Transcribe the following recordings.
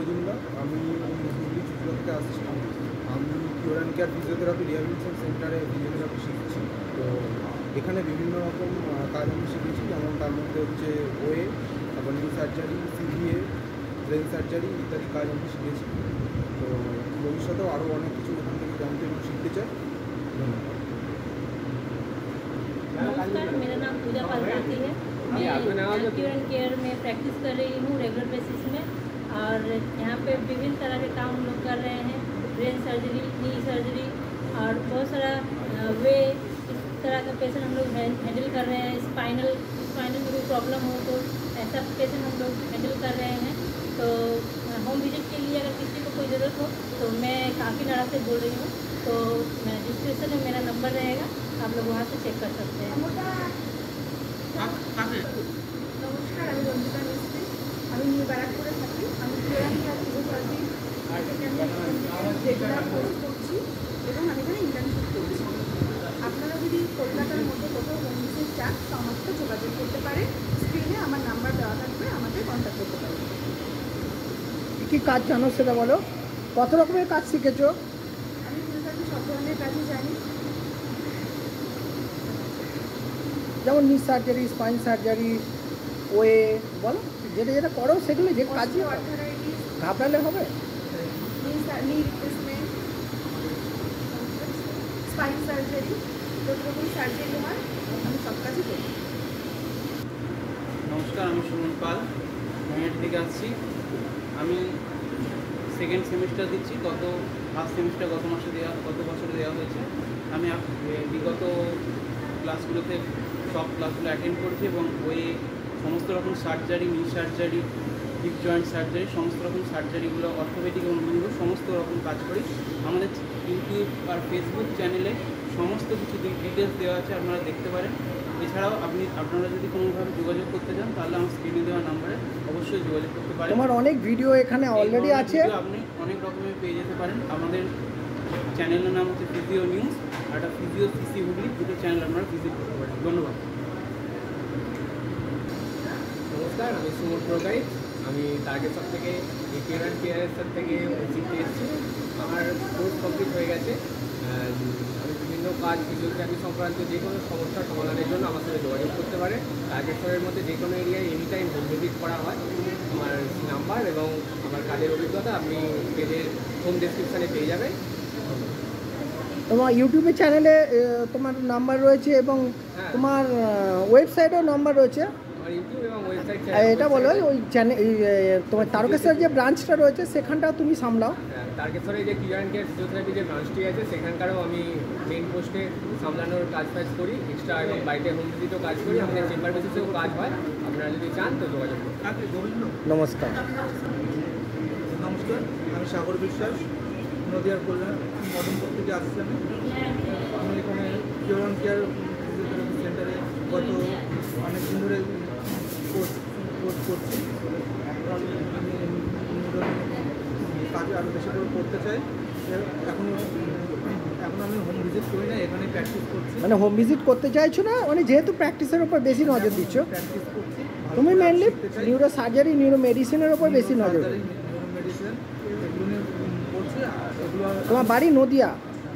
আমি হুগলি চুচুড়া থেকে আসছি। আমি cure and care physiotherapy rehabilitation সেন্টারে ফিজিওথেরাপি শিখছি। তো এখানে বিভিন্ন রকম কাজ আমি শিখেছি, যেমন তার মধ্যে হচ্ছে ওয়ে, তারপর new surgery, CVA, brain surgery ইত্যাদি কাজ আমি শিখেছি। তো ভবিষ্যতেও আরও অনেক কিছু এখান থেকে জানতে এবং শিখতে চাই। नमस्कार, मेरा नाम पूजा पालकाती है। मैं क्योर एंड केयर में प्रैक्टिस कर रही हूँ रेगुलर बेसिस में, और यहाँ पे विभिन्न तरह के काम हम लोग कर रहे हैं। ब्रेन सर्जरी, नी सर्जरी और बहुत सारा वे इस तरह का पेशेंट हम लोग हैंडल कर रहे हैं। स्पाइनल में कोई प्रॉब्लम हो तो ऐसा पेशेंट हम लोग हैंडल कर रहे हैं। तो होम विजिट के लिए अगर किसी को कोई ज़रूरत हो तो मैं काकीनाडा से बोल रही हूँ, तो डिस्क्रिप्शन में मेरा नंबर रहेगा, आप लोग वहाँ से चेक कर सकते हैं। नमस्कार, আমি রঞ্জিতা মিস্ত্রি। আমি নিউ ব্যারাকপুরে থাকি। আমি cure and care physiotherapy regular course করছি এবং আমি এখানে ইন্টার্নশিপ করছি। আপনারা যদি কলকাতার মধ্যে কোথাও হোম ভিজিট চান তো আমার সাথে যোগাযোগ করতে পারেন। স্ক্রিনে আমার নাম্বার দেওয়া থাকবে, আমাকে কন্ট্যাক্ট করতে পারেন। কী কাজ জানো সেটা বলো, কত রকমের কাজ শিখেছো? আমি ফিজিওথেরাপি সব ধরনের কাজই জানি, যেমন নি সার্জারি, স্পাইন সার্জারি, ওয়ে, বলো যেটা যেটা করো সেগুলো যে কাজ অর্থোআর্থারাইটিস, ঘাবড়ালে হবে। নি রিপ্লেসমেন্ট, স্পাইন সার্জারি, যত রকম সার্জারি হয় আমি সব কাজই করি। নমস্কার, আমি সুমন পাল, নৈহাটি থেকে আসছি। আমি সেকেন্ড সেমিস্টার দিচ্ছি। ফার্স্ট সেমিস্টার গত বছরে দেওয়া হয়েছে। আমি বিগত ক্লাসগুলোতে সব ক্লাসগুলো অ্যাটেন্ড করেছি এবং ওই সমস্ত রকম সার্জারি, নি সার্জারি, হিপ জয়েন্ট সার্জারি, সমস্ত রকম সার্জারিগুলো, অর্থোপেডিক এবং নিউরো সমস্ত রকম কাজ করি। আমাদের ইউটিউব আর ফেসবুক চ্যানেলে সমস্ত কিছু ডিটেলস দেওয়া আছে, আপনারা দেখতে পারেন। এছাড়াও আপনারা যদি কোনোভাবে যোগাযোগ করতে চান তাহলে আমার স্ক্রিনে দেওয়া নাম্বারে অবশ্যই যোগাযোগ করতে পারেন। তোমার অনেক ভিডিও এখানে অলরেডি আছে, আপনি অনেক রকমের পেয়ে যেতে পারেন। আমাদের চ্যানেলের নাম হচ্ছে ফিজিও নিউজ, আর একটা ফিজিও সিসি হুগলি, দুটো চ্যানেল আপনারা ভিজিট করতে পারেন। ধন্যবাদ। নমস্কার, আমি সুমন প্রকাই। আমি তারকেশ্বর থেকে কিওর অ্যান্ড কেয়ারের থেকে শিখতে এসেছি। আমার কোর্স কমপ্লিট হয়ে গেছে। আমি বিভিন্ন কাজ ফিজিওথেরাপি সংক্রান্ত যে কোনো সমস্যার সমাধানের জন্য আমার সাথে যোগাযোগ করতে পারে। তারকেশ্বরের মধ্যে যে কোনো এরিয়ায় এনি টাইম হোম ভিজিট করা হয়। আমার নাম্বার এবং আমার কাজের অভিজ্ঞতা আপনি পেজের হোম ডেসক্রিপশানে পেয়ে যাবেন। তোমার ইউটিউবের চ্যানেলে তোমার নাম্বার রয়েছে এবং তোমার ওয়েবসাইটেও নাম্বার রয়েছে। আমার ইউটিউব এবং ওয়েবসাইট এটা বলো, ওই চ্যানেল তোমার তারকেশ্বর যে ব্রাঞ্চটা রয়েছে সেখানটাও তুমি সামলাও। তারকেশ্বরে যে কিওর অ্যান্ড কেয়ার ফিজিওথেরাপি যে ব্রাঞ্চটি আছে সেখানকারও আমি মেন পোস্টে সামলানোর কাজ করি, এক্সট্রা এবং বাড়িতে হোম ভিজিটও কাজ করি। আমাদের চেম্বার বেসিসেও কাজ হয়। আপনারা যদি চান তো যোগাযোগ করুন। নমস্কার। নমস্কার, আমি সাগর বিশ্বাস, নদিয়ার কল্যাণ মদনপুর থেকে আসছি। আমি এখানে কিওর অ্যান্ড কেয়ার ফিজিওথেরাপি সেন্টারে গত অনেক দিন ধরে কোর্স করছি। আমি কাজে আরও বেশি করে করতে চাই। এখন আমি হোম ভিজিট করি না, এখানে প্র্যাকটিস করছি। মানে হোম ভিজিট করতে চাইছো না, মানে যেহেতু প্র্যাকটিসের উপর বেশি নজর দিচ্ছ, প্র্যাকটিস করছি। তুমি মেনলি নিউরো সার্জারি, নিউরো মেডিসিনের উপর বেশি নজর দিচ্ছ। নিউরো মেডিসিন এগুলো নিয়ে করছি। এগুলো তোমার বাড়ি নদিয়া?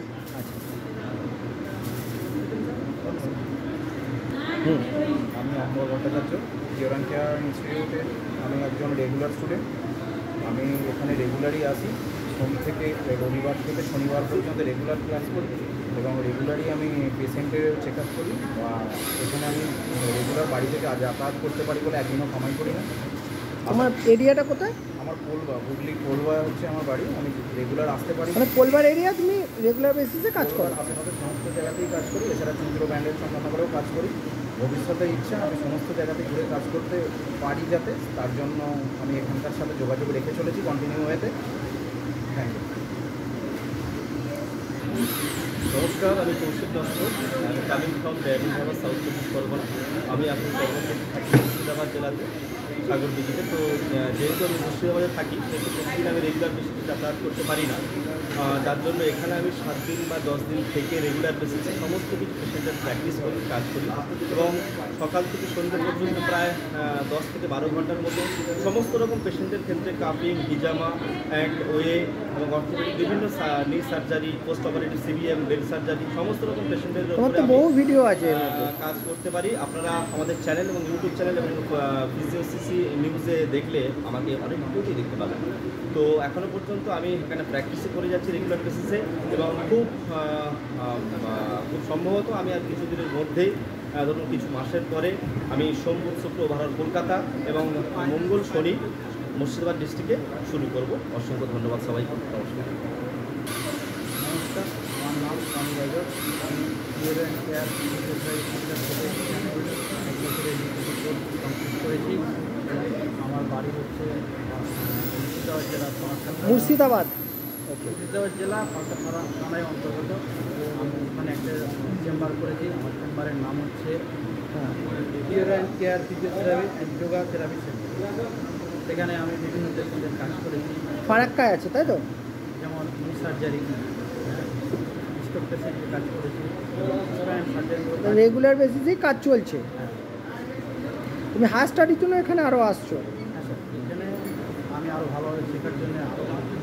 আমি Amar Bhattacharya, cure and care ইনস্টিটিউটে আমি একজন রেগুলার স্টুডেন্ট। আমি এখানে রেগুলারই আসি, সোম থেকে রবিবার থেকে শনিবার পর্যন্ত রেগুলার ক্লাস করি এবং রেগুলারই আমি পেশেন্টের চেক আপ করি। এখানে আমি রেগুলার বাড়ি থেকে যাতায়াত করতে পারি বলে একদিনও কামাই করি না। আমার এরিয়াটা কোথায়? আমার কোলবা, হুগলি কোলবা হচ্ছে আমার বাড়ি। আমি রেগুলার আসতে পারি, মানে কোলবার এরিয়া তুমি রেগুলার বেসিসে কাজ করো? আশেপাশে সমস্ত জায়গাতেই কাজ করি। এছাড়া চন্দ্র ব্যান্ডের সম্মাননাগরেও কাজ করি। ভবিষ্যতে ইচ্ছা আমি সমস্ত জায়গাতে ঘুরে কাজ করতে পারি যাতে, তার জন্য আমি এখানকার সাথে যোগাযোগ রেখে চলেছি কন্টিনিউ ওয়েতে। Thank you. নমস্কার, আমি কৌশিক দত্ত, কামিং ফ্রম ড্রাইভিং হাওয়ার সাউথ চব্বিশ পরগনা। আমি এখন কর্মসূচি থাকি মুর্শিদাবাদ জেলাতে। সাগরদিঘিতে। তো যেহেতু আমি মুর্শিদাবাদে থাকি সেহেতু প্রতিদিন আমি রেগুলার বেসিসে যাতায়াত করতে পারি না, যার জন্য এখানে আমি 7 দিন বা 10 দিন থেকে রেগুলার বেসিসে সমস্ত কিছু পেশেন্টের প্র্যাকটিস করি, কাজ করি এবং সকাল থেকে সন্ধ্যা পর্যন্ত প্রায় 10 থেকে 12 ঘন্টার মতো সমস্ত রকম পেশেন্টের ক্ষেত্রে কাপিং, হিজামা অ্যান্ড ওয়ে এবং অর্থোপেডিক বিভিন্ন knee surgery, post operative CBM, bell surgery সমস্ত রকম পেশেন্টের তোমার উপরে তো বহু ভিডিও আছে এর মধ্যে। কাজ করতে পারি। আপনারা আমাদের চ্যানেল এবং ইউটিউব চ্যানেল এবং ফিজিওসিসি নিউজে দেখলে আমাকে অনেক ভিডিওতেই দেখতে পাবেন। তো এখনও পর্যন্ত আমি এখানে প্র্যাকটিসে করে যাচ্ছি রেগুলার বেসিসে এবং খুব সম্ভবত আমি আর কিছুদিনের মধ্যেই ধরুন কিছু মাসের পরে আমি সোম, বুধ, শুক্র ওভারঅল কলকাতা এবং মঙ্গল, শনি মুর্শিদাবাদ ডিস্ট্রিক্টে শুরু করব। অসংখ্য ধন্যবাদ সবাইকে। নমস্কার। নমস্কার, আমার নাম স্বামী রাজক। আমি পিওর অ্যান্ড কেয়ার এক বছরের কোর্স কমপ্লিট করেছি। আমার বাড়ি হচ্ছে মুর্শিদাবাদ জেলা মুর্শিদাবাদ। মুর্শিদাবাদ জেলা পাল্টাপাড়া থানায় অন্তর্গত। আমি ওখানে একটা চেম্বার করেছি। আমার চেম্বারের নাম হচ্ছে pure and care physiotherapy and yoga therapy centre. সেখানে আমি বিভিন্ন পেশেন্টের কাজ করেছি, ফারাক্কায় আছে তাই তো? যেমন নি সার্জারি, স্ট্রোক পেশেন্টের কাজ করেছি, স্পাইন সার্জারি। রেগুলার বেসিসেই কাজ চলছে। তুমি হায়ার স্টাডির জন্য এখানে আরও আসছো? হ্যাঁ স্যার, এখানে আমি আরও ভালোভাবে শেখার জন্য আরও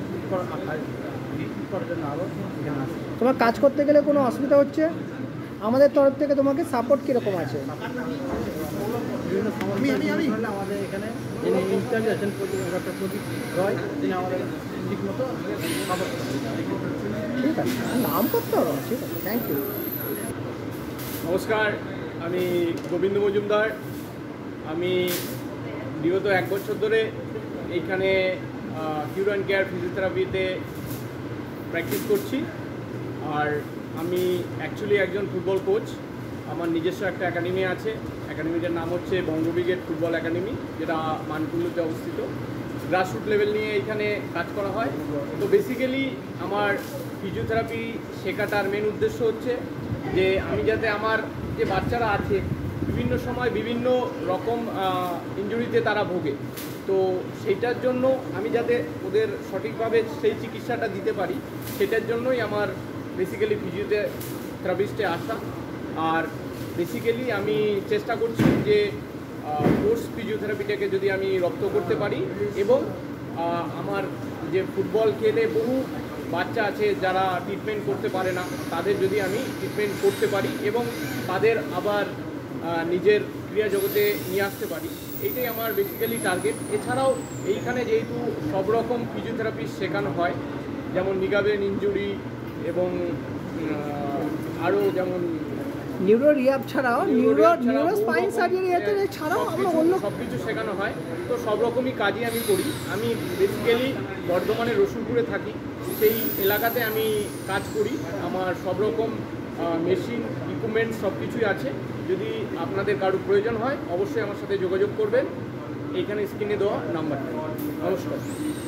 করার জন্য আরও এখানে আসি। তোমার কাজ করতে গেলে কোনো অসুবিধা হচ্ছে? আমাদের তরফ থেকে তোমাকে সাপোর্ট কীরকম আছে? বিভিন্ন সমস্যা হলে আমাদের এখানে যিনি ইনচার্জ আছেন ডক্টর প্রদীপ রয়, তিনি আমাদের ঠিকমতো সাপোর্ট করেন। ঠিক আছে, নাম করতে হবে না, ঠিক আছে, থ্যাংক ইউ। নমস্কার, আমি গোবিন্দ মজুমদার। আমি বিগত 1 বছর ধরে এইখানে পিওর অ্যান্ড কেয়ার ফিজিওথেরাপিতে প্র্যাকটিস করছি। আর আমি অ্যাকচুয়ালি একজন ফুটবল কোচ। আমার নিজস্ব একটা একাডেমি আছে। একাডেমিটার নাম হচ্ছে বঙ্গ ব্রিগেড ফুটবল একাডেমি, যেটা মানকুল্লুতে অবস্থিত। গ্রাসরুট লেভেল নিয়ে এখানে কাজ করা হয়। তো বেসিক্যালি আমার ফিজিওথেরাপি শেখাটার মেন উদ্দেশ্য হচ্ছে যে আমি যাতে আমার যে বাচ্চারা আছে বিভিন্ন সময় বিভিন্ন রকম ইনজুরিতে তারা ভোগে, তো সেইটার জন্য আমি যাতে ওদের সঠিকভাবে সেই চিকিৎসাটা দিতে পারি, সেটার জন্যই আমার বেসিক্যালি ফিজিওথেরাপিস্টে আসা। আর বেসিক্যালি আমি চেষ্টা করছি যে কোর্স ফিজিওথেরাপিটাকে যদি আমি রপ্ত করতে পারি এবং আমার যে ফুটবল খেলে বহু বাচ্চা আছে যারা ট্রিটমেন্ট করতে পারে না, তাদের যদি আমি ট্রিটমেন্ট করতে পারি এবং তাদের আবার নিজের ক্রিয়া জগতে নিয়ে আসতে পারি, এইটাই আমার বেসিক্যালি টার্গেট। এছাড়াও এইখানে যেহেতু সব রকম ফিজিওথেরাপি শেখানো হয়, যেমন লিগামেন্ট ইনজুরি এবং আরও যেমন নিউরো রিহ্যাব ছাড়াও নিউরো স্পাইন সার্জারি ছাড়াও আমরা অন্য সব কিছু শেখানো হয়। তো সব রকমই কাজই আমি করি। আমি বেসিক্যালি বর্ধমানের রসুলপুরে থাকি, সেই এলাকাতে আমি কাজ করি। আমার সব রকম মেশিন, ইকুইপমেন্ট সব কিছুই আছে। যদি আপনাদের কারো প্রয়োজন হয় অবশ্যই আমার সাথে যোগাযোগ করবেন, এইখানে স্ক্রিনে দেওয়া নাম্বারটা। নমস্কার।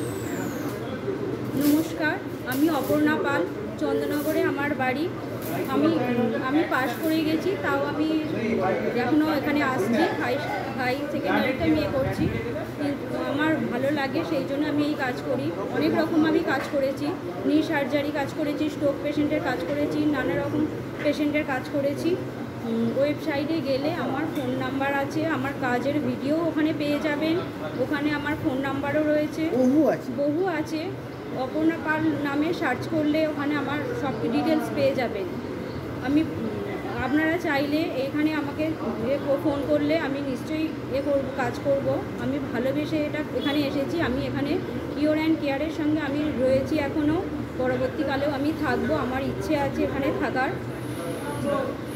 নমস্কার, আমি অপর্ণা পাল, চন্দননগরে আমার বাড়ি। আমি পাশ করে গেছি, তাও আমি এখনও এখানে আসছি। হাই সেকেন্ডারিতে আমি করছি। আমার ভালো লাগে, সেই জন্য আমি এই কাজ করি। অনেক রকম আমি কাজ করেছি, নি সার্জারি কাজ করেছি, স্ট্রোক পেশেন্টের কাজ করেছি, নানা রকম পেশেন্টের কাজ করেছি। ওয়েবসাইটে গেলে আমার ফোন নাম্বার আছে, আমার কাজের ভিডিও ওখানে পেয়ে যাবেন। ওখানে আমার ফোন নাম্বারও রয়েছে, বহু আছে। অপর্ণা পাল নামে সার্চ করলে ওখানে আমার সব ডিটেলস পেয়ে যাবেন। আপনারা চাইলে এখানে আমাকে ফোন করলে আমি নিশ্চয়ই কাজ করব। আমি ভালোবেসে এখানে এসেছি। আমি এখানে পিওর অ্যান্ড কেয়ারের সঙ্গে আমি রয়েছি এখনও, পরবর্তীকালেও আমি থাকবো। আমার ইচ্ছে আছে এখানে থাকার।